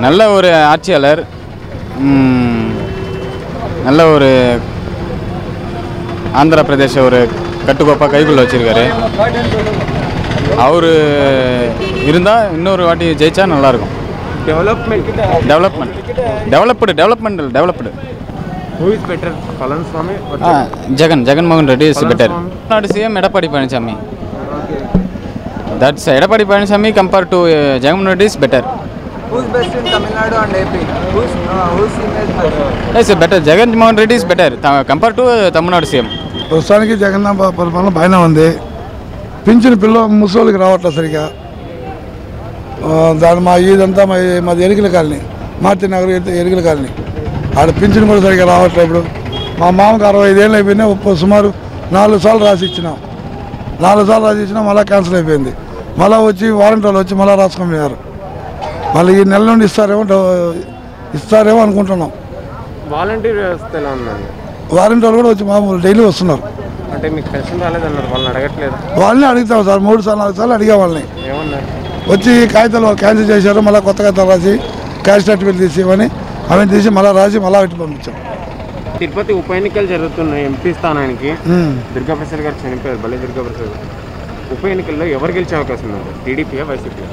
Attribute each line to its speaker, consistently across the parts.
Speaker 1: நல்ல ஒரு ஆட்சியாளர், நல்ல ஒரு ஆந்திர பிரதேச ஒரு கட்டுக்கோப்பாக கைக்குள்ள வச்சுருக்காரு. அவர் இருந்தால் இன்னொரு வாட்டி ஜெயிச்சா நல்லாயிருக்கும். Developed.
Speaker 2: Who is better, Palaniswamy or
Speaker 1: Jagan Reddy is better. Not CM Edapadi Palaniswamy. That's Edapadi Palaniswamy compared to Jagan Reddy is better.
Speaker 3: Who is best in Tamil Nadu and AP? Whose image better?
Speaker 1: Yes, better. Jagan Reddy is better compared to Tamil Nadu CM.
Speaker 4: ప్రస్తుతానికి జగన్ పరిపాలన బాగానే ఉంది. Pension పిల్ల ముసలికి రావట్లేదు సరిగా. దాని ఇదంతా మాది ఎరికల కాలనీ, మార్తి నగర్ ఎరికల కాలనీ. ఆడ పింఛన్ కూడా సరిగ్గా రావట్లేదు. ఇప్పుడు మా మామకు 65 ఏళ్ళు అయిపోయినాయి. సుమారు 4 సార్లు రాసి ఇచ్చినాం. మళ్ళీ క్యాన్సిల్ అయిపోయింది. మళ్ళీ వచ్చి వాలంటీర్లు వచ్చి మళ్ళీ రాసుకొని పోయారు. మళ్ళీ ఈ నెల నుండి ఇస్తారేమో అనుకుంటున్నాం.
Speaker 2: వాలంటీర్ వ్యవస్థ ఎలా ఉందండి?
Speaker 4: వాలంటీర్లు కూడా వచ్చి మామూలు డైలీ వస్తున్నారు.
Speaker 2: అంటే మీకు పెన్షన్ రాలేదన్నారు, వాళ్ళని అడగట్లేదు?
Speaker 4: వాళ్ళని అడుగుతాం సార్, 3 సార్లు 4 సార్లు అడిగా వాళ్ళని.
Speaker 2: ఏమన్నారు?
Speaker 4: వచ్చి కాగితాలు వాళ్ళు క్యాన్సిల్ చేశారు. మళ్ళీ కొత్త కాగితాలు రాసి క్యాష్ సర్టిఫికేట్ తీసేవని అవన్నీ తీసి మళ్ళీ రాసి మళ్ళీ పెట్టి పంపించాం.
Speaker 2: తిరుపతి ఉప ఎన్నికలు జరుగుతున్నాయి. ఎంపీ స్థానానికి దుర్గాప్రసాద్ గారు చనిపోయారు, బల్లి దుర్గాప్రసాద్. ఉప ఎన్నికల్లో ఎవరు గెలిచే అవకాశం ఉంది? టీడీపీయా, వైసీపీ?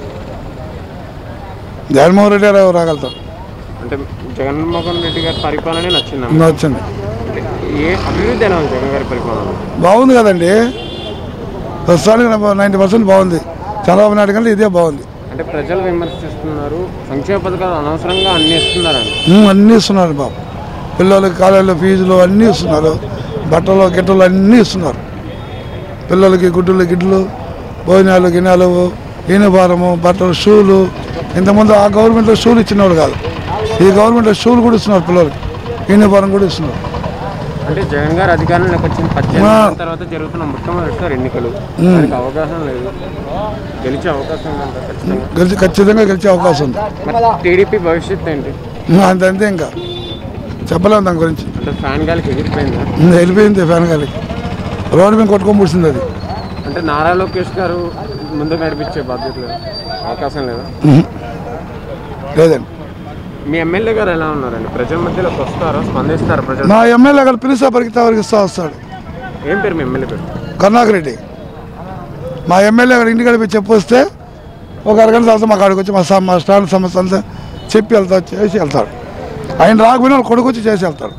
Speaker 4: జగన్మోహన్ రెడ్డి గారు రాగలుగుతారు.
Speaker 2: అంటే జగన్మోహన్ రెడ్డి గారి పరిపాలన నచ్చింది. ఏ అభివృద్ధి ఎలా ఉంది జగన్ గారి పరిపాలన?
Speaker 4: బాగుంది కదండి, ప్రస్తుతానికి 90% బాగుంది. చంద్రబాబు నాయుడు కంటే ఇదే బాగుంది.
Speaker 2: అంటే ప్రజలు విమర్శిస్తున్నారు, సంక్షేమ పథకాలు అనవసరంగా అన్ని ఇస్తున్నారండి.
Speaker 4: అన్నీ ఇస్తున్నారు బాబు. పిల్లలకి కాలేజీలో ఫీజులు అన్నీ ఇస్తున్నారు, బట్టలు గిట్టలు అన్నీ ఇస్తున్నారు. పిల్లలకి గిడ్లు, భోజనాలు గిన్నెలు, యూనిఫారము, బట్టలు, షూలు. ఇంతకుముందు ఆ గవర్నమెంట్లో షూలు ఇచ్చినవాడు కాదు, ఈ గవర్నమెంట్లో షూలు కూడా ఇస్తున్నారు, పిల్లలకి యూనిఫారం కూడా ఇస్తున్నారు.
Speaker 2: అంటే జగన్ గారు అధికారంలోకి వచ్చిన 18 తర్వాత జరుగుతున్న మొట్టమొదటిసారి ఎన్నికలు, అవకాశం లేదు, గెలిచే అవకాశం
Speaker 4: ఖచ్చితంగా గెలిచే అవకాశం ఉంది.
Speaker 2: టీడీపీ భవిష్యత్తు ఏంటి?
Speaker 4: అంతే, ఇంకా చెప్పలేము దాని గురించి.
Speaker 2: అంటే ఫ్యాన్ గాలికి
Speaker 4: వెళ్ళిపోయింది ఫ్యాన్ గాలికి, రోడ్డు మీద కొట్టుకొని పుట్టింది అది.
Speaker 2: అంటే నారా లోకేష్ గారు ముందు నడిపించే బాధ్యత లేదు, అవకాశం లేదా?
Speaker 4: లేదండి.
Speaker 2: మీ ఎమ్మెల్యే గారు ఎలా ఉన్నారండి? ప్రజల మధ్యలోకి వస్తారో, స్పందిస్తారు ప్రజలు?
Speaker 4: మా ఎమ్మెల్యే గారు పిలిస్తే పరిగితే వరకు వస్తాడు.
Speaker 2: ఏం పేరు మీ ఎమ్మెల్యే పేరు?
Speaker 4: కరుణాకర్ రెడ్డి. మా ఎమ్మెల్యే గారు ఇంటికి పోయి చెప్పొస్తే ఒక అరగంట తర్వాత మా కాడికి వచ్చి మా స్టాండ్ సమస్య అంతా చెప్పి చేసి వెళ్తాడు. ఆయన రాకపోయినా కొడుకు వచ్చి చేసి వెళ్తాడు.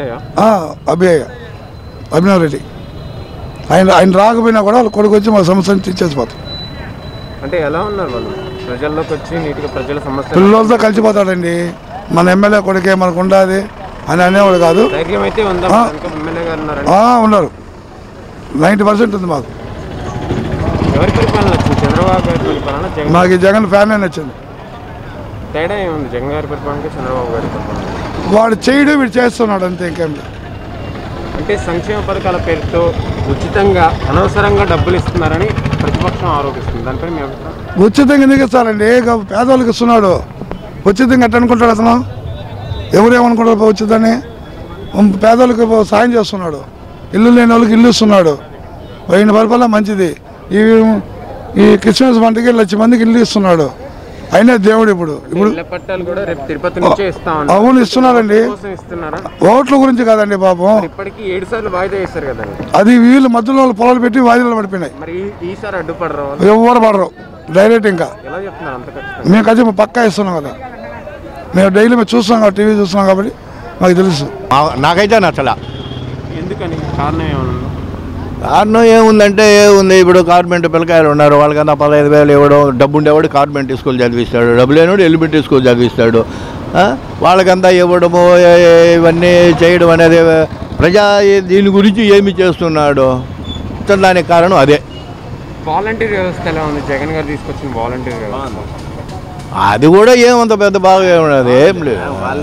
Speaker 4: అభినవ్ రెడ్డి ఆయన రాకపోయినా కూడా వాళ్ళ కొడుకు వచ్చి మా సమస్యను చేసిపోతాడు.
Speaker 2: అంటే ఎలా ఉన్నారు వాళ్ళు? ప్రజల్లోకి వచ్చి నీట్గా ప్రజల సమస్య
Speaker 4: పిల్లలతో కలిసిపోతాడండి. మన ఎమ్మెల్యే కొడుకే మనకు ఉండాలి అని అనేవాడు కాదు. ఉన్నారు, 90% ఉంది మాకు. మాకు జగన్ ఫ్యాన్ నచ్చింది.
Speaker 2: తేడా ఏముంది జగన్ గారి పరిపాలనకి చంద్రబాబు గారి పరిపాలన?
Speaker 4: వాడు చేయడు, వీడు చేస్తున్నాడు, అంతే, ఇంకేం లేదు.
Speaker 2: అంటే సంక్షేమ పథకాల పేరుతో ఉచితంగా అనవసరంగా డబ్బులు ఇస్తున్నారని ప్రతిపక్షం ఆరోపిస్తుంది, దానిపై మీ అభిప్రాయం?
Speaker 4: ఉచితంగా ఎందుకు ఇస్తారండి? పేదవాళ్ళకి ఇస్తున్నాడు. ఉచితంగా ఎట్లా అనుకుంటాడు అతను? ఎవరేమనుకుంటారు ఉచితాన్ని? పేదవాళ్ళకి సాయం చేస్తున్నాడు, ఇల్లు లేని వాళ్ళకి ఇల్లు ఇస్తున్నాడు. ఆయన పరిపాలన మంచిది. ఈ క్రిస్మస్ పండుగ 1 లక్ష మందికి ఇల్లు ఇస్తున్నాడు. అయినా దేవుడు ఇప్పుడు అవును ఇస్తున్నారండి. ఓట్ల గురించి కాదండి పాపం, అది వీళ్ళు మధ్యలో పొలాలు పెట్టి వాయిదాలు పడిపోయినాయి. ఎవరు పడరు డైరెక్ట్. ఇంకా మేము ఖచ్చితంగా పక్కా ఇస్తున్నాం కదా, మేము డైలీ మేము చూస్తున్నాం కాబట్టి, టీవీ చూస్తున్నాం కాబట్టి మాకు తెలుసు.
Speaker 5: నాకైతే నచ్చలా.
Speaker 2: ఎందుకని? కారణం ఏమన్నా?
Speaker 5: కారణం ఏముందంటే ఏముంది, ఇప్పుడు కార్పెంట్ పిల్లకాయలు ఉన్నారు, వాళ్ళకన్నా 15,000 ఇవ్వడం. డబ్బు ఉండేవాడు కార్పెంట్ స్కూల్ చదివిస్తాడు, డబ్బు లేనివాడు ఎలిమెంటరీ స్కూల్ చదివిస్తాడు. వాళ్ళకంతా ఇవ్వడము ఇవన్నీ చేయడం అనేది దీని గురించి ఏమి చేస్తున్నాడు, దానికి కారణం అదే.
Speaker 2: వాలంటీర్ వ్యవస్థ ఎలా ఉంది? జగన్ గారు తీసుకొచ్చిన వాలంటీర్ వ్యవస్థ
Speaker 5: అది కూడా ఏమంత పెద్ద బాగా ఉన్నది ఏం లేదు.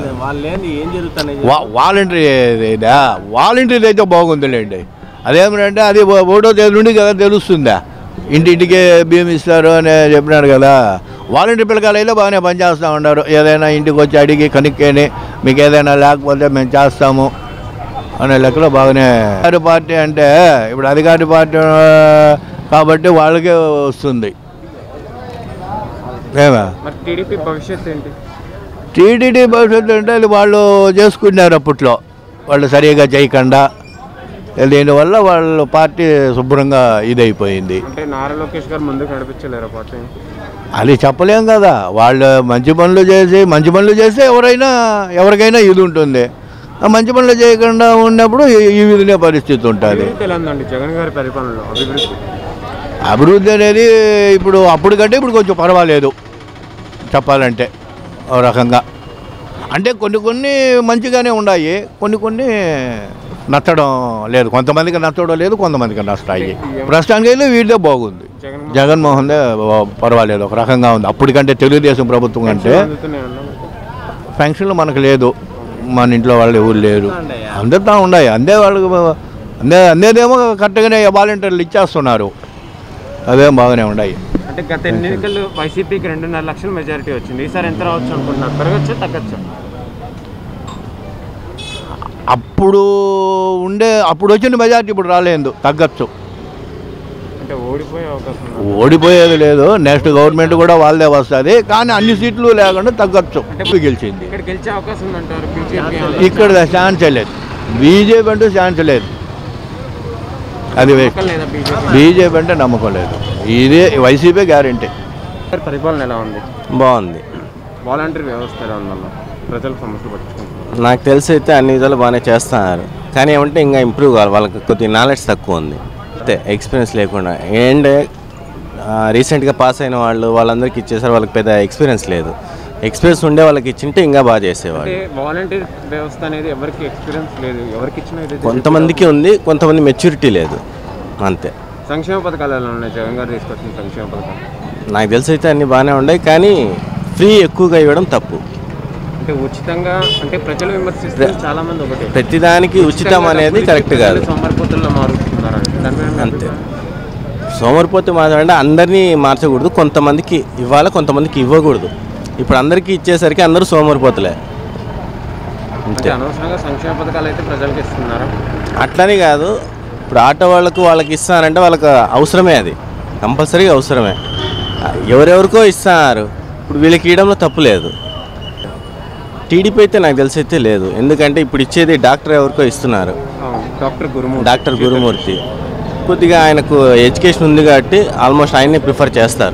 Speaker 5: వాలంటీర్ అయితే బాగుందిలేండి. అదేమిటంటే అది 1వ తేదీ నుండి కదా తెలుస్తుందా, ఇంటింటికే బియ్యం ఇస్తారు అని చెప్పినారు కదా. వాలంటీర్ పిల్లకాయలు అయితే బాగానే పనిచేస్తూ ఉన్నారు. ఏదైనా ఇంటికి వచ్చి అడిగి కనుక్కొని మీకు ఏదైనా లేకపోతే మేము చేస్తాము అనే లెక్కలో బాగానే. అధికార పార్టీ అంటే ఇప్పుడు అధికార పార్టీ కాబట్టి వాళ్ళకే వస్తుంది.
Speaker 2: టీడీపీ భవిష్యత్తు ఏంటి?
Speaker 5: టీడీడీ భవిష్యత్తు అంటే అది వాళ్ళు చేసుకున్నారు అప్పట్లో, వాళ్ళు సరిగా చేయకుండా, దీనివల్ల వాళ్ళ పార్టీ శుభ్రంగా ఇదైపోయింది.
Speaker 2: అంటే నారా లోకేష్ గారు ముందుకు నడిపించలేరు పార్టీ?
Speaker 5: అది చెప్పలేం కదా, వాళ్ళు మంచి పనులు చేస్తే ఎవరికైనా ఇది ఉంటుంది. ఆ మంచి పనులు చేయకుండా ఉన్నప్పుడు ఈ విధంగా పరిస్థితి ఉంటుంది.
Speaker 2: జగన్ గారి పరిపాలనలో
Speaker 5: అభివృద్ధి అనేది ఇప్పుడు అప్పటికంటే ఇప్పుడు కొంచెం పర్వాలేదు చెప్పాలంటే ఓ రకంగా. అంటే కొన్ని మంచిగానే ఉన్నాయి, కొన్ని నచ్చడం లేదు. కొంతమందికి నచ్చడం లేదు, కొంతమందికి నచ్చాయి. ప్రస్తుతానికి అయితే వీటిదే బాగుంది, జగన్మోహన్దే పర్వాలేదు, ఒక రకంగా ఉంది. అప్పటికంటే తెలుగుదేశం ప్రభుత్వం కంటే పెన్షన్లు మనకు లేదు, మన ఇంట్లో వాళ్ళు ఎవరు లేరు, అందరితో ఉన్నాయి. అందేదేమో కరెక్ట్గానే వాలంటీర్లు ఇచ్చేస్తున్నారు, అదేం బాగానే ఉన్నాయి.
Speaker 2: అంటే గత ఎన్నికలు వైసీపీకి 2.5 లక్షల మెజారిటీ వచ్చింది. ఈసారి ఎంత రావచ్చు అనుకుంటున్నారు? పెరగచ్చు, తగ్గచ్చు?
Speaker 5: అప్పుడు వచ్చిన మెజారిటీ ఇప్పుడు రాలేదు, తగ్గచ్చు.
Speaker 2: అంటే ఓడిపోయే అవకాశం?
Speaker 5: ఓడిపోయేది లేదు, నెక్స్ట్ గవర్నమెంట్ కూడా వాళ్ళదే వస్తుంది, కానీ అన్ని సీట్లు లేకుండా తగ్గచ్చు. గెలిచింది
Speaker 2: ఇక్కడ గెలిచే అవకాశం ఉందంటారు బీజేపీ?
Speaker 5: ఇక్కడ ఛాన్స్ లేదు, బీజేపీ అంటే ఛాన్స్ లేదు, అది బీజేపీ అంటే నమ్మకం లేదు. ఇదే వైసీపీ గ్యారెంటీ.
Speaker 2: పరిపాలన ఎలా ఉంది?
Speaker 6: బాగుంది.
Speaker 2: వాలంటీర్ వ్యవస్థ ఎలా ఉందన్న? ప్రజల సమస్యలు పట్టించుకుంటున్నారు?
Speaker 6: నాకు తెలిసి అయితే అన్ని విధాలు బాగానే చేస్తున్నారు, కానీ ఏమంటే ఇంకా ఇంప్రూవ్ కావాలి. వాళ్ళకి కొద్దిగా నాలెడ్జ్ తక్కువ ఉంది, అంతే, ఎక్స్పీరియన్స్ లేకుండా. ఏంటంటే రీసెంట్గా పాస్ అయిన వాళ్ళందరికీ ఇచ్చేసారు, వాళ్ళకి పెద్ద ఎక్స్పీరియన్స్ లేదు. ఎక్స్పీరియన్స్ ఉండే వాళ్ళకి ఇచ్చింటే ఇంకా బాగా చేసేవాళ్ళు.
Speaker 2: వాలంటీర్ వ్యవస్థ అనేది ఎవరికి ఎక్స్పీరియన్స్ లేదు, ఎవరికి ఇచ్చినా
Speaker 6: కొంతమందికి ఉంది, కొంతమంది మెచ్యూరిటీ లేదు, అంతే.
Speaker 2: సంక్షేమ పథకాలు ఎలా ఉన్నాయి? జగన్ గారు తీసుకొచ్చిన సంక్షేమ పథకాలు
Speaker 6: నాకు తెలిసి అయితే అన్నీ బాగానే ఉన్నాయి, కానీ ఫ్రీ ఎక్కువగా ఇవ్వడం తప్పు.
Speaker 2: అంటే ఉచితంగా అంటే ప్రజలు విమర్శిస్తారు చాలా మంది, ఒకటి
Speaker 6: ప్రతిదానికి ఉచితం అనేది కరెక్ట్ కాదు,
Speaker 2: సోమరిపోతుల్లో మారుతున్నారు
Speaker 6: అంతే. సోమరిపోతే మాత్రమే అందరినీ మార్చకూడదు, కొంతమందికి ఇవ్వాలి, కొంతమందికి ఇవ్వకూడదు. ఇప్పుడు అందరికీ ఇచ్చేసరికి అందరూ సోమరిపోతలే, అంతే.
Speaker 2: అనవసరంగా సంక్షేమ పథకాలు అయితే ప్రజలకు ఇస్తున్నారు.
Speaker 6: అట్లనే కాదు, ఇప్పుడు ఆటో వాళ్ళకి ఇస్తానంటే వాళ్ళకి అవసరమే, అది కంపల్సరీగా అవసరమే. ఎవరెవరికో ఇస్తున్నారు, ఇప్పుడు వీళ్ళకి ఇవ్వడంలో తప్పు లేదు. టీడీపీ అయితే నాకు తెలిసి అయితే లేదు, ఎందుకంటే ఇప్పుడు ఇచ్చేది డాక్టర్ ఎవరికో ఇస్తున్నారు, డాక్టర్ గురుమూర్తి. కొద్దిగా ఆయనకు ఎడ్యుకేషన్ ఉంది కాబట్టి ఆల్మోస్ట్ ఆయన్ని ప్రిఫర్ చేస్తారు.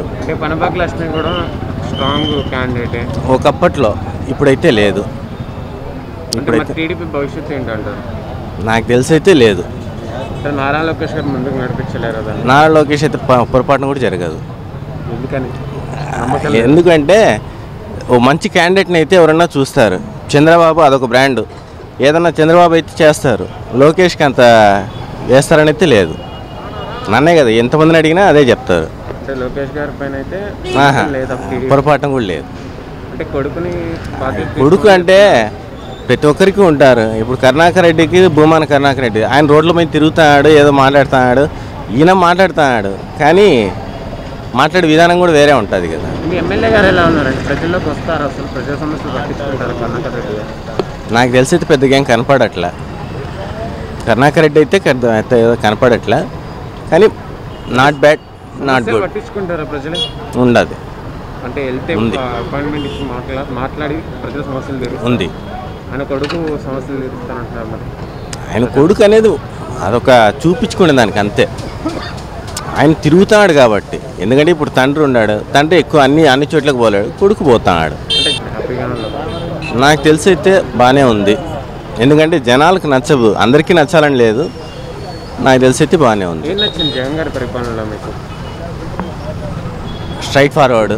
Speaker 6: ఒకప్పట్లో, ఇప్పుడైతే లేదు.
Speaker 2: ఇప్పుడైతే టీడీపీ భవిష్యత్తు ఏంటంటారు?
Speaker 6: నాకు తెలిసి అయితే లేదు.
Speaker 2: నారా లోకేష్ గారు ముందుకు నడిపించలేరు.
Speaker 6: నారా లోకేష్ అయితే పొరపాటున కూడా జరగదు.
Speaker 2: ఎందుకని?
Speaker 6: ఎందుకంటే ఓ మంచి క్యాండిడేట్ని అయితే ఎవరన్నా చూస్తారు. చంద్రబాబు అదొక బ్రాండ్, ఏదన్నా చంద్రబాబు అయితే చేస్తారు, లోకేష్కి అంత వేస్తారని అయితే లేదు. నన్నే కదా ఎంతమందిని అడిగినా అదే చెప్తారు.
Speaker 2: అంటే లోకేష్ గారి పైన అయితే
Speaker 6: పొరపాటున కూడా లేదు.
Speaker 2: అంటే
Speaker 6: కొడుకు అంటే ప్రతి ఒక్కరికి ఉంటారు. ఇప్పుడు కరుణాకర్ రెడ్డికి భూమాన కరుణాకర్ రెడ్డి ఆయన రోడ్ల మీద తిరుగుతున్నాడు, ఏదో మాట్లాడుతున్నాడు, ఈయన మాట్లాడుతున్నాడు, కానీ మాట్లాడే విధానం కూడా వేరే ఉంటుంది కదా.
Speaker 2: మీ ఎమ్మెల్యే గారు ఎలా ఉన్నారండి? ప్రజల్లోకి వస్తారు, అసలు ప్రజా సమస్యలు పట్టించుకుంటారు కరుణాకర్ రెడ్డి గారు?
Speaker 6: నాకు తెలిసి అయితే పెద్దగా ఏం కనపడట్లా. కరుణాకర్ రెడ్డి అయితే కనపడట్లా, కానీ నాట్ బ్యాడ్, నాట్ గుడ్.
Speaker 2: పట్టించుకుంటారా ప్రజలు?
Speaker 6: ఉండదు,
Speaker 2: అంటే వెళ్తే అపాయింట్మెంట్ ఇచ్చి మాట్లాడి ప్రజల సమస్యలు
Speaker 6: ఉంది.
Speaker 2: ఆయన కొడుకు సమస్యలు తీరుస్తానంటున్నారు. మరి
Speaker 6: ఆయన కొడుకు అనేది అదొక చూపించుకునే దానికి అంతే. ఆయన తిరుగుతున్నాడు కాబట్టి, ఎందుకంటే ఇప్పుడు తండ్రి ఉన్నాడు, తండ్రి ఎక్కువ అన్ని చోట్లకు పోలేడు, కొడుకు పోతున్నాడు. నాకు తెలిసి అయితే బాగానే ఉంది, ఎందుకంటే జనాలకు నచ్చదు, అందరికీ నచ్చాలని లేదు. నాకు తెలిసి అయితే బాగానే ఉంది.
Speaker 2: ఏం నచ్చింది జగన్ గారి పరిపాలనలో మీకు?
Speaker 6: స్ట్రైట్ ఫార్వర్డ్,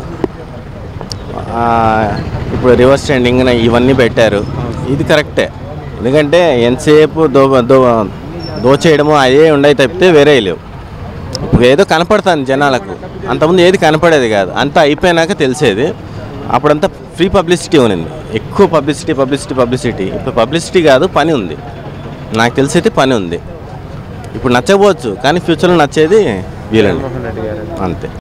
Speaker 6: ఇప్పుడు రివర్స్ ట్రెండింగ్ ఇవన్నీ పెట్టారు, ఇది కరెక్టే. ఎందుకంటే ఎంతసేపు దోచేయడము అదే ఉండయి తప్పితే వేరే లేవు. ఇప్పుడు ఏదో కనపడుతుంది జనాలకు, అంతకుముందు ఏది కనపడేది కాదు, అంతా అయిపోయినాక తెలిసేది. అప్పుడంతా ఫ్రీ పబ్లిసిటీ ఉన్నింది, ఎక్కువ పబ్లిసిటీ. ఇప్పుడు పబ్లిసిటీ కాదు, పని ఉంది. నాకు తెలిసి అయితే పని ఉంది. ఇప్పుడు నచ్చకపోవచ్చు, కానీ ఫ్యూచర్లో నచ్చేది వీళ్ళని, అంతే.